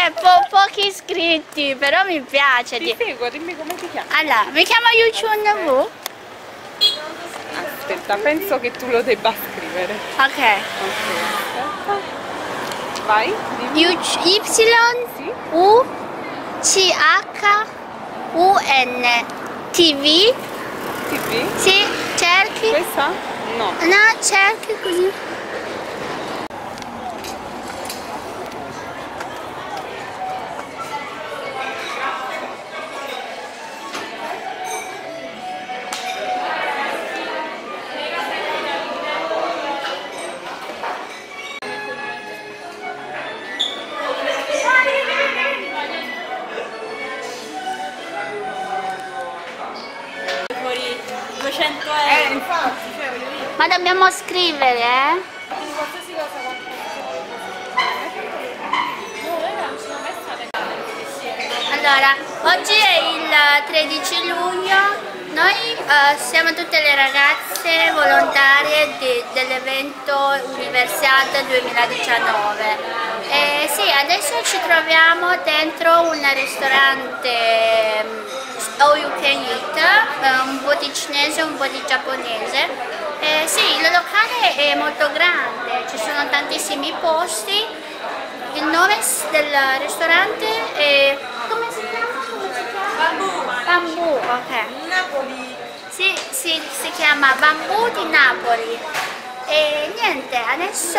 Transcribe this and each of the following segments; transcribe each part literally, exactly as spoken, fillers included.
Eh, po pochi iscritti, però mi piace. Ti seguo, dimmi come ti chiami. Allora, mi chiamo Yuchun Wu. Aspetta, penso che tu lo debba scrivere. Ok. Ok, aspetta. Vai, dimmi. Y, Sì. U C H U N T V. T V? Sì, cerchi. Questa? No. No, cerchi così. duecento Eh, euro. infatti, cioè, voglio dire. Ma dobbiamo scrivere, eh? Quindi qualsiasi cosa quanto Allora, oggi è il tredici luglio, noi eh, siamo tutte le ragazze volontarie dell'evento Universiade duemiladiciannove. E sì, adesso ci troviamo dentro un ristorante um, all you can eat, eh, un po' di cinese, un po' di giapponese. Eh, sì, il locale è molto grande, ci sono tantissimi posti. Il nome del ristorante è... come si chiama? Come si chiama? Bambù. Bambù, ok. Napoli. Sì, sì, si chiama Bambù di Napoli. E niente, adesso...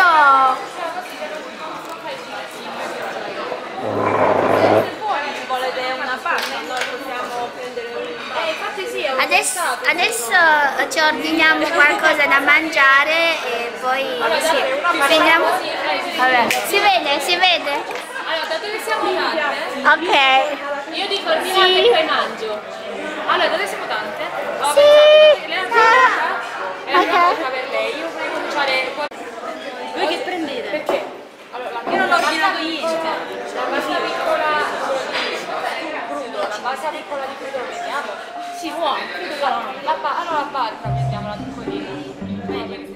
Se volete una pasta, noi possiamo prendere un... Eh, infatti sì, è Adesso, adesso ci ordiniamo qualcosa da mangiare e poi sì, finiamo. Vabbè, si vede, si vede? Allora, dato che siamo tante, Ok. io dico ordinate Sì. e poi mangio. Allora, dato che siamo tante, ho Sì. pensato che lei ha Ah. e la prima Ok. volta per lei, io vorrei cominciare con... Voi che prendete? Perché? Allora, la io non ho ordinato niente. La pasta piccola crudo, la pasta piccola di crudo lo mettiamo? Si può, crudo no. La pa allora la barca mettiamola piccolina. Meglio.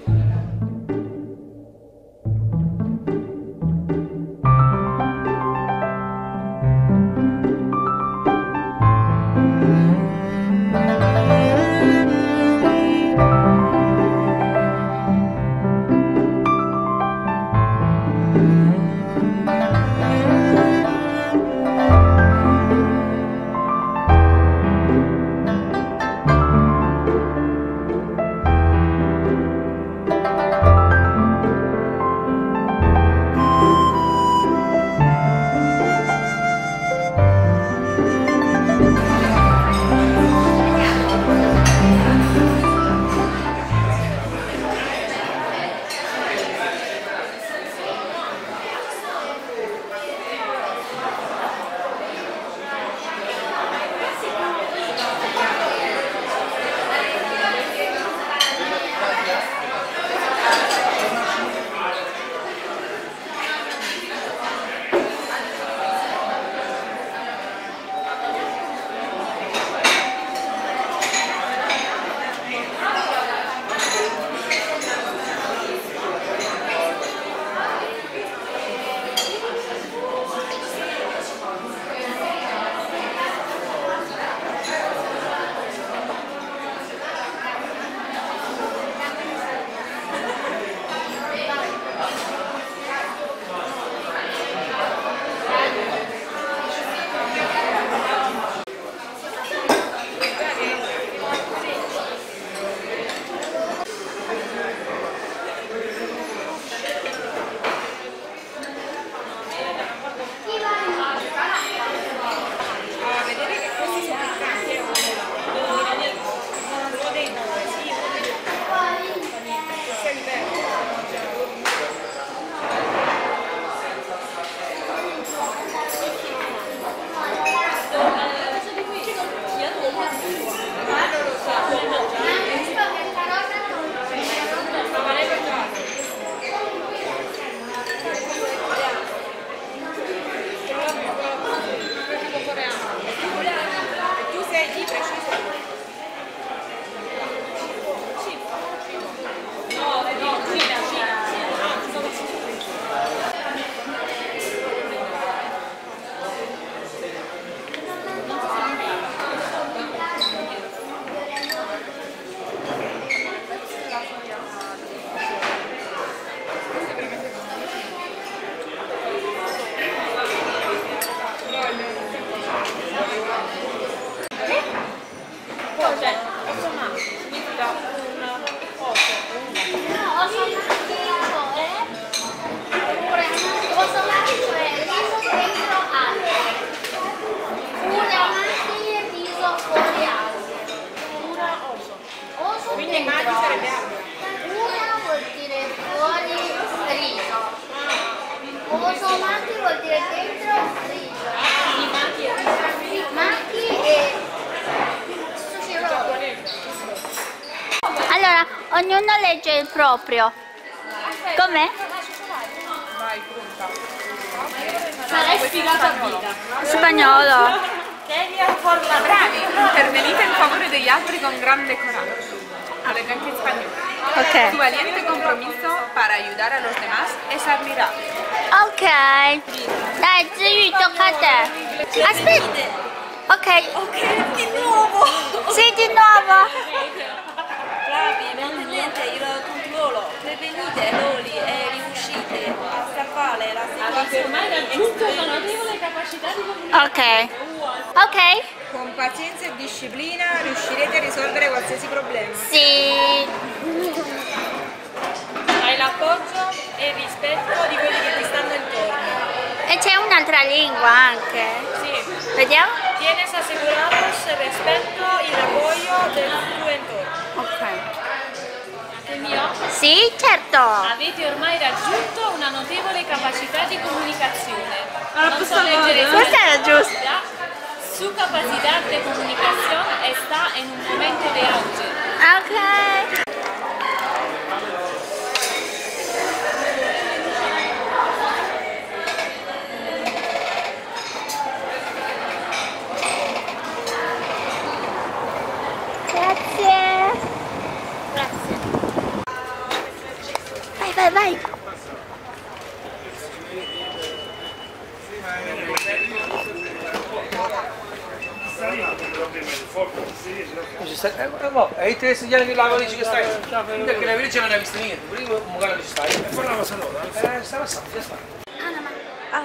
ognuno legge il proprio. Com'è? Vai, pronta. Sarai sfigata a vita. Spagnolo. Bravi, intervenite in favore degli altri con grande coraggio. Lo leggo anche in spagnolo. Tu Ok. valiente compromiso para ayudar a los demás es admirable. Ok. Dai, Ziyu, tocca a te. Aspetta. Ok. Ok, di nuovo! Sì, di nuovo. Bravi, mantenete il controllo, prevenite errori e riuscite a salvare la Avete ormai situazione. raggiunto una notevole capacità di comunicazione. Ok. Ok. Con pazienza e disciplina riuscirete a risolvere qualsiasi problema. Sì. Hai l'appoggio e il rispetto di quelli che ti stanno intorno. E c'è un'altra lingua anche. Sì, Vediamo? tienes asegurados el respeto y el apoyo del tuo entorno. Ok. Anche il mio? Sì, certo. Avete ormai raggiunto una notevole capacità di comunicazione. Non so leggere Questa era giusta. Su capacidad de comunicación está en un momento de auge. Ok. Grazie. Grazie. Vai, vai, vai. E i tre segnali che la dici che stai? Perché la velice non hai visto niente, prima magari ci stai, e poi la cosa allora, eh, sta passando, già sta. 啊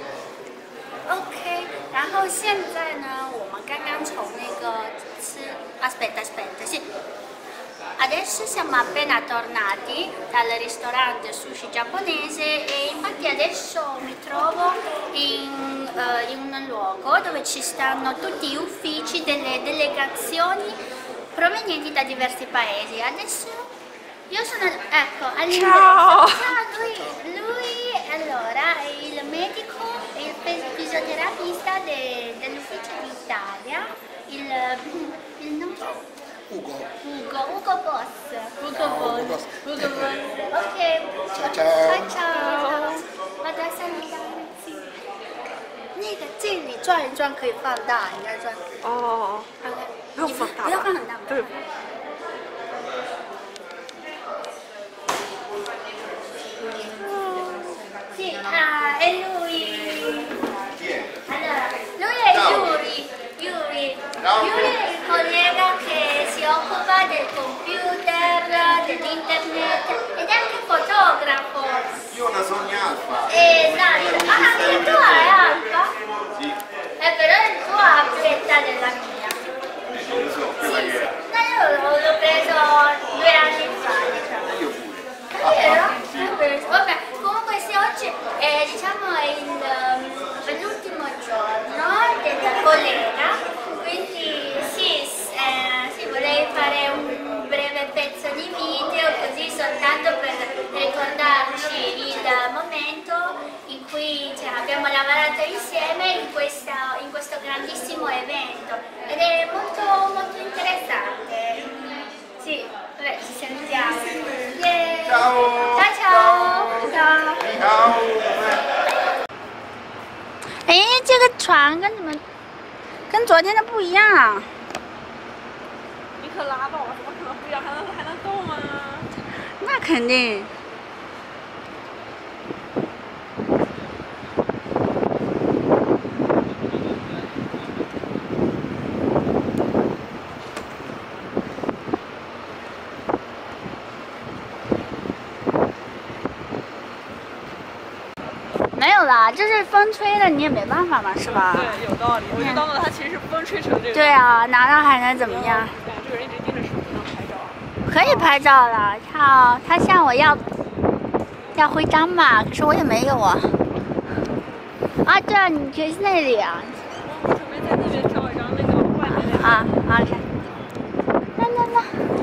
OK， 然后现在呢，我们刚刚从那个吃 aspetta aspetta sì adesso siamo appena tornati dal ristorante sushi giapponese e infatti adesso mi trovo in, uh, in un luogo dove ci stanno tutti gli uffici delle delegazioni provenienti da diversi paesi. Adesso io sono, ecco, all'ingresso. Ciao! Ciao, lui, lui allora è il medico, il fisioterapista de, dell'ufficio d'Italia, il, il nome? Ugo. Ugo, Ugo Boss. Ugo Boss. Ugo Boss. Ok. Ciao, ciao. ciao ciao。大家下面当心。那个这里转一转可以放大，应该转。 哦， OK。 不用放大吧不要放很大。 对。 Sì, ah, è lui. Chi è? Allora, lui è Ciao. Yuri. Yuri. Ciao. Yuri è il collega che si occupa del computer, dell'internet ed è anche fotografo. Io ho una Sogna Alfa. E no, ah, anche il tuo è Alfa? Sì, Eh, però il tuo ha più età della mia. non lo so, Sì, quella sì. che è. No, io l'ho l'ho preso due anni fa, diciamo. Io pure. È vero? È vero. Vabbè, comunque sì, oggi è, diciamo, è il, um, è l'ultimo giorno del collega, quindi sì, s- eh, sì, vorrei fare un breve pezzo di video così soltanto per ricordarci il momento in cui cioè, abbiamo lavorato insieme in, questa, in questo grandissimo evento ed è molto molto interessante. Sì, vabbè, ci sentiamo. Yeah. Ciao. Ciao ciao. Ciao. Ciao. 哎，这个船跟你们跟昨天的不一样。 你可拉倒吧，怎么可能不一样？还能还能动吗？ 那肯定。没有啦，这是风吹的，你也没办法嘛，是吧？ 对，有道理。我就当做它其实是风吹成这个。 对啊，拿到还能怎么样？ 对，这个人一直盯着手机上拍照。 可以拍照了，靠，他向我要要徽章嘛，可是我也没有啊。啊，对啊，你可以那里啊。 我准备在那边照一张那个外面那个。 啊，OK。来来来。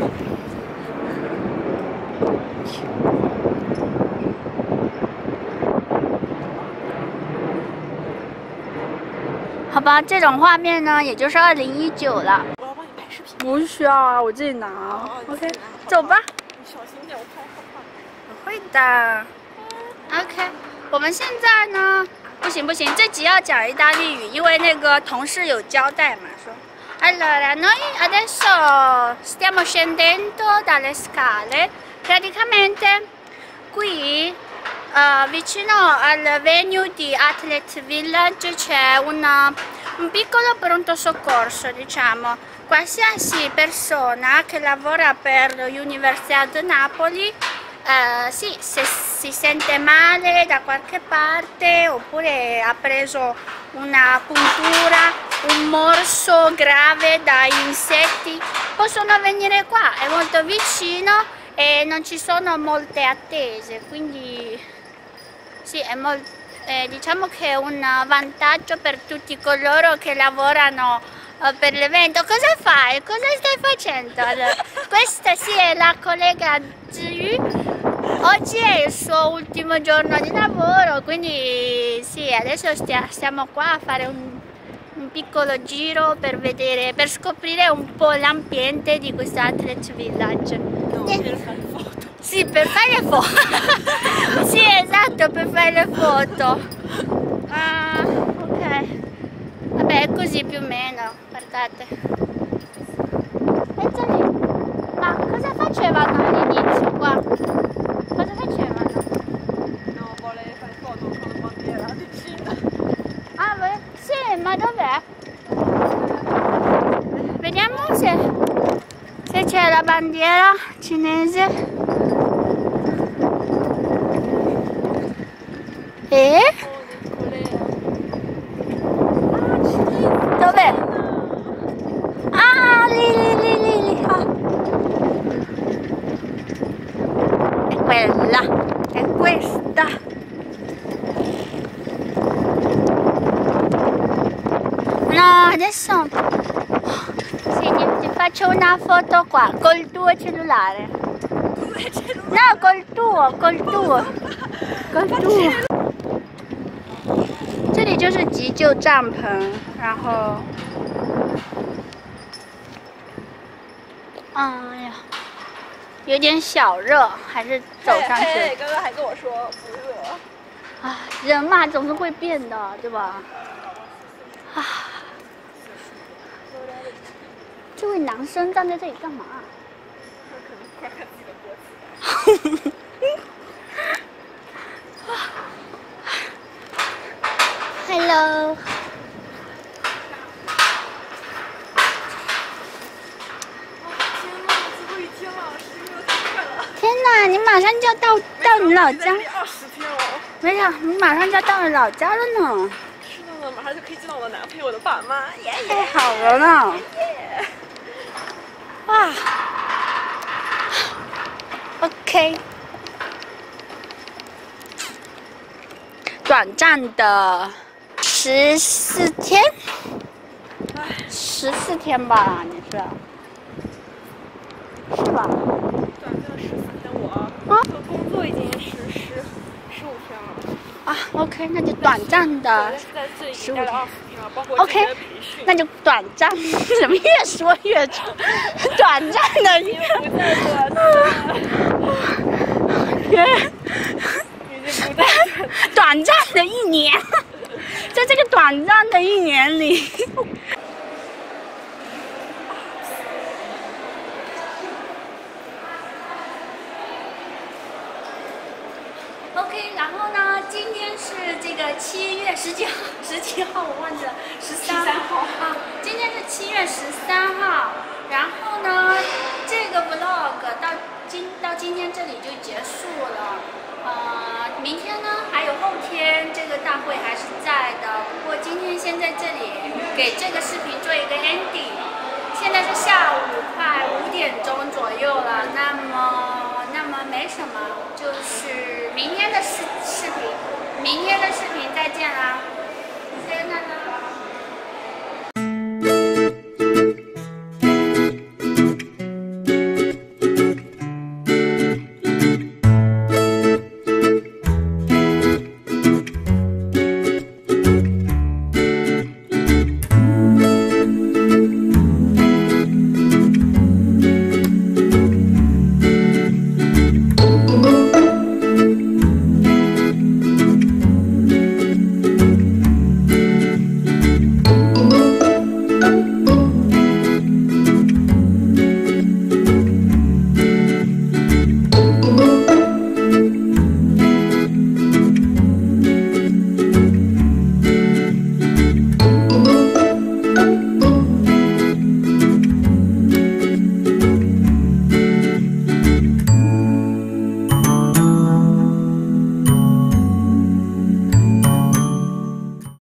好吧，这种画面呢，也就是二零一九了。 我要帮你拍视频。 不需要啊，我自己拿。OK，走吧。 点，我怕害怕。 不会的。OK， 我们现在呢，不行不行，这集要讲意大利语，因为那个同事有交代嘛，说。Allora, noi adesso stiamo scendendo dalle scale, praticamente qui uh, vicino al venue di Athlete Village c'è una, un piccolo pronto soccorso, diciamo. Qualsiasi persona che lavora per l'Università di Napoli, uh, sì, se si sente male da qualche parte oppure ha preso una puntura, un morso grave da insetti, possono venire qua, è molto vicino e non ci sono molte attese, quindi sì, è molto, eh, diciamo che è un vantaggio per tutti coloro che lavorano eh, per l'evento. Cosa fai? Cosa stai facendo? Allora, questa sì è la collega Zhu. Oggi è il suo ultimo giorno di lavoro, quindi sì, adesso stia, stiamo qua a fare un, un piccolo giro per vedere, per scoprire un po' l'ambiente di questo Athlete Village. No, per fare foto. Sì, per fare le foto. Sì, esatto, per fare le foto. Ah, ok. Vabbè, è così più o meno, guardate. Pensate, ma cosa facevano all'inizio qua? Cosa facevano? No, vuole fare foto con la bandiera di Cina. Ah, beh, sì, ma dov'è? Vediamo se, se c'è la bandiera cinese. E? Dov'è? Ah, lì, lì, lì, lì, lì. Ah. È quella, è questa. No, adesso sì, ti, ti faccio una foto qua col tuo cellulare. No, col tuo, col tuo, col tuo. 这里就是急救帐篷，然后，哎呀，有点小热，还是走上去。 嘿，刚刚还跟我说不热。 啊，人嘛总是会变的，对吧？啊，这位男生站在这里干嘛？ 他可能快看自己的脖子。 Hello。天哪，你马上就要到到你老家。 二十天了。 没有，你马上就要到你老家了呢。 是的呢，马上就可以见到我的男朋友，我的爸妈。耶耶。 太好了呢。 耶。 哇。OK。短暂的。十四天，十四天吧，你是，是吧？ 短暂十四天，我啊，做工作已经是十十五天了。 啊 ，OK， 那就短暂的十五天。OK， 那就短暂，怎么越说越长？短暂的一个。已经不在。 短暂的一年。在这个短暂的一年里，OK， 然后呢，今天是这个七月十几号，十几号我忘记了，十三号啊，今天是七月十三号。然后呢，这个 vlog 到今到今天这里就结束了。呃，明天呢，还有后天，这个大会还是在的。不过今天先在这里给这个视频做一个 ending。现在是下午快五点钟左右了，那么那么没什么，就是明天的视视频，明天的视频再见啦，再见啦。